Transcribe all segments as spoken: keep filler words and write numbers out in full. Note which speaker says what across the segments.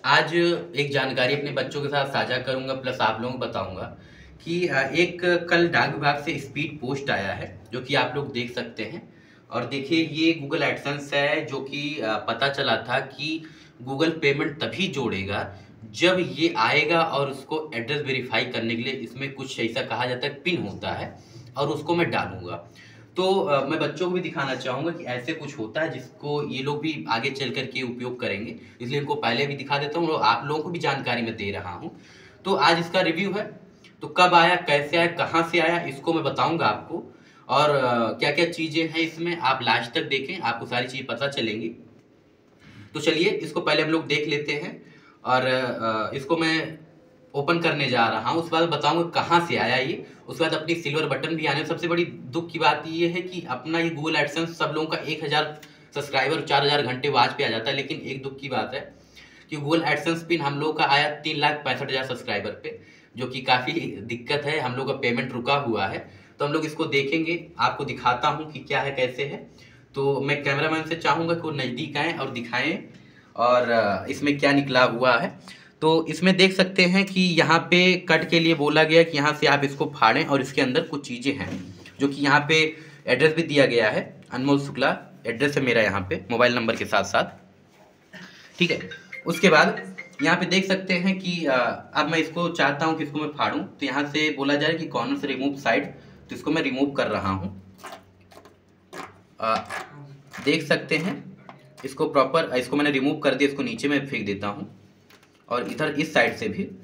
Speaker 1: आज एक जानकारी अपने बच्चों के साथ साझा करूंगा प्लस आप लोगों को बताऊंगा कि अ, एक कल डाक विभाग से स्पीड पोस्ट आया है जो कि आप लोग देख सकते हैं। और देखिए ये गूगल एडसेंस है जो कि अ, पता चला था कि गूगल पेमेंट तभी जोड़ेगा जब ये आएगा और उसको एड्रेस वेरीफाई करने के लिए इसमें कुछ ऐसा कहा जाता है पिन होता है और उसको मैं डालूंगा। तो अ, मैं बच्चों को भी दिखाना चाहूँगा कि ऐसे कुछ होता है जिसको ये लोग भी आगे चल कर के उपयोग करेंगे, इसलिए इनको पहले भी दिखा देता हूँ और आप लोगों को भी जानकारी मैं दे रहा हूँ। तो आज इसका रिव्यू है, तो कब आया, कैसे आया, कहाँ से आया, इसको मैं बताऊँगा आपको। और क्या-क्या चीज़ें हैं इसमें आप लास्ट तक देखें, आपको सारी चीज़ पता चलेंगी। तो चलिए इसको पहले हम लोग देख लेते हैं और अ, इसको मैं ओपन करने जा रहा हूँ, उसके बाद बताऊँगा कहाँ से आया ये, उसके बाद अपनी सिल्वर बटन भी आने। सबसे बड़ी दुःख की बात ये है कि अपना ये गूगल एडसेंस सब लोगों का एक हज़ार सब्सक्राइबर चार हज़ार घंटे वॉच पे आ जाता है, लेकिन एक दुःख की बात है कि गूगल एडसेंस पिन हम लोगों का आया तीन लाख पैंसठ हज़ार सब्सक्राइबर पे, जो कि काफ़ी दिक्कत है, हम लोग का पेमेंट रुका हुआ है। तो हम लोग इसको देखेंगे, आपको दिखाता हूँ कि क्या है, कैसे है। तो मैं कैमरामैन से चाहूँगा कि वो नज़दीक आएँ और दिखाएँ और अ, इसमें क्या निकला हुआ है। तो इसमें देख सकते हैं कि यहाँ पे कट के लिए बोला गया कि यहाँ से आप इसको फाड़ें और इसके अंदर कुछ चीज़ें हैं जो कि यहाँ पे एड्रेस भी दिया गया है। अनमोल शुक्ला एड्रेस है मेरा यहाँ पे मोबाइल नंबर के साथ साथ, ठीक है। उसके बाद यहाँ पे देख सकते हैं कि अ, अब मैं इसको चाहता हूँ कि इसको मैं फाड़ूं, तो यहाँ से बोला जाए कि कॉर्नर से रिमूव साइड, तो इसको मैं रिमूव कर रहा हूँ। देख सकते हैं इसको प्रॉपर, इसको मैंने रिमूव कर दिया, इसको नीचे में फेंक देता हूँ और इधर इस साइड से भी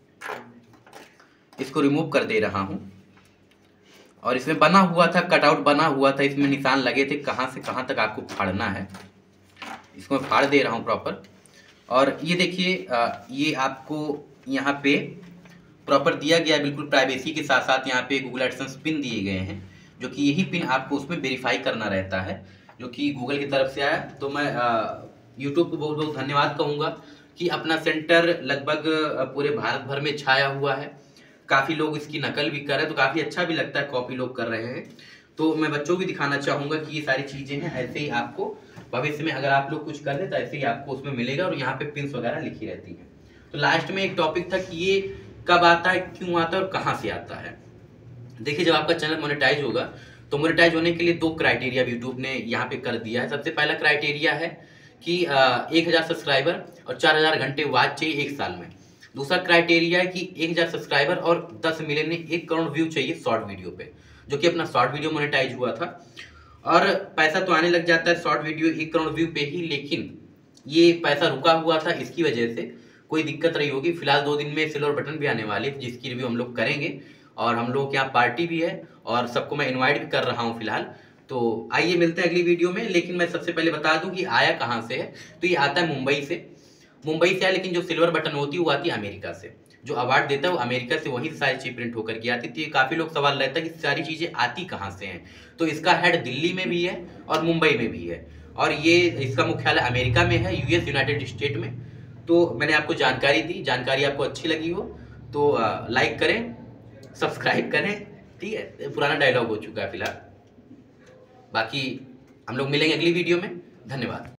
Speaker 1: इसको रिमूव कर दे रहा हूँ। और इसमें बना हुआ था, कटआउट बना हुआ था, इसमें निशान लगे थे कहाँ से कहाँ तक आपको फाड़ना है। इसको मैं फाड़ दे रहा हूँ प्रॉपर। और ये देखिए ये आपको यहाँ पे प्रॉपर दिया गया है, बिल्कुल प्राइवेसी के साथ साथ यहाँ पे गूगल एडसेंस पिन दिए गए हैं, जो कि यही पिन आपको उसमें वेरीफाई करना रहता है, जो कि गूगल की तरफ से आया। तो मैं यूट्यूब को बहुत बहुत धन्यवाद कहूँगा कि अपना सेंटर लगभग पूरे भारत भर में छाया हुआ है। काफ़ी लोग इसकी नकल भी कर रहे हैं, तो काफ़ी अच्छा भी लगता है, कॉपी लोग कर रहे हैं। तो मैं बच्चों को भी दिखाना चाहूँगा कि ये सारी चीज़ें हैं, ऐसे ही आपको भविष्य में अगर आप लोग कुछ कर दें तो ऐसे ही आपको उसमें मिलेगा और यहाँ पे पिन्स वगैरह लिखी रहती हैं। तो लास्ट में एक टॉपिक था कि ये कब आता है, क्यों आता है और कहाँ से आता है। देखिए जब आपका चैनल मोनेटाइज होगा तो मोनेटाइज होने के लिए दो क्राइटेरिया यूट्यूब ने यहाँ पे कर दिया है। सबसे पहला क्राइटेरिया है कि एक हज़ार सब्सक्राइबर और चार हज़ार घंटे वॉच चाहिए एक साल में। दूसरा क्राइटेरिया है कि एक हज़ार सब्सक्राइबर और दस मिलियन एक करोड़ व्यू चाहिए शॉर्ट वीडियो पे, जो कि अपना शॉर्ट वीडियो मोनेटाइज हुआ था। और पैसा तो आने लग जाता है शॉर्ट वीडियो एक करोड़ व्यू पे ही, लेकिन ये पैसा रुका हुआ था, इसकी वजह से कोई दिक्कत रही होगी। फिलहाल दो दिन में सिल्वर बटन भी आने वाली है जिसकी रिव्यू हम लोग करेंगे और हम लोग के यहाँ पार्टी भी है और सबको मैं इनवाइट भी कर रहा हूँ फिलहाल। तो आइए मिलते हैं अगली वीडियो में, लेकिन मैं सबसे पहले बता दूं कि आया कहाँ से है। तो ये आता है मुंबई से, मुंबई से आया, लेकिन जो सिल्वर बटन होती है वो आती है अमेरिका से। जो अवार्ड देता है वो अमेरिका से, वहीं से सारी चीज प्रिंट होकर के आती थी। काफी लोग सवाल रहता है कि सारी चीजें आती कहाँ से हैं। तो इसका हेड दिल्ली में भी है और मुंबई में भी है, और ये इसका मुख्यालय अमेरिका में है, यूएस यूनाइटेड स्टेट में। तो मैंने आपको जानकारी दी, जानकारी आपको अच्छी लगी हो तो लाइक करें, सब्सक्राइब करें, ठीक है। पुराना डायलॉग हो चुका है फिलहाल, बाकी हम लोग मिलेंगे अगली वीडियो में। धन्यवाद।